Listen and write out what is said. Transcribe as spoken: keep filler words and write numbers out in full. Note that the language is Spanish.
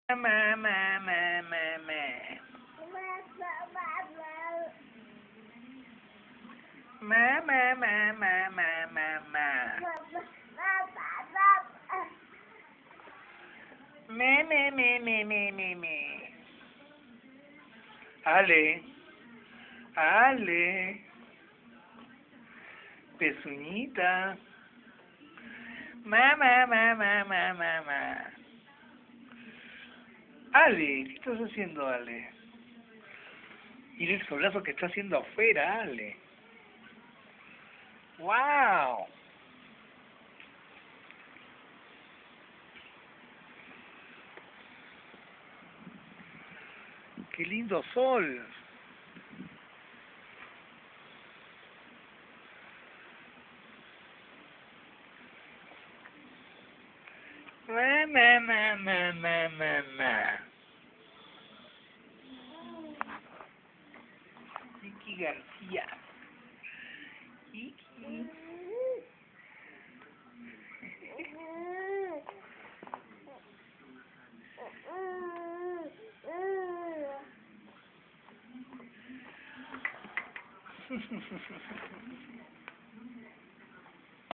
Ma, ma, ma, ma, ma. Ma, ma, ma, ma, ma, ma, ma. Me, me, me, me, me, me, me. Ale, Ale, pezuñita. Ma, ma, ma, ma, ma, ma, ma. Ale, ¿qué estás haciendo, Ale? Mira el solazo que está haciendo afuera, Ale. ¡Wow! ¡Qué lindo sol! Ma, ma, ma, ma, ma, ma, ma. Vicky García. Vicky.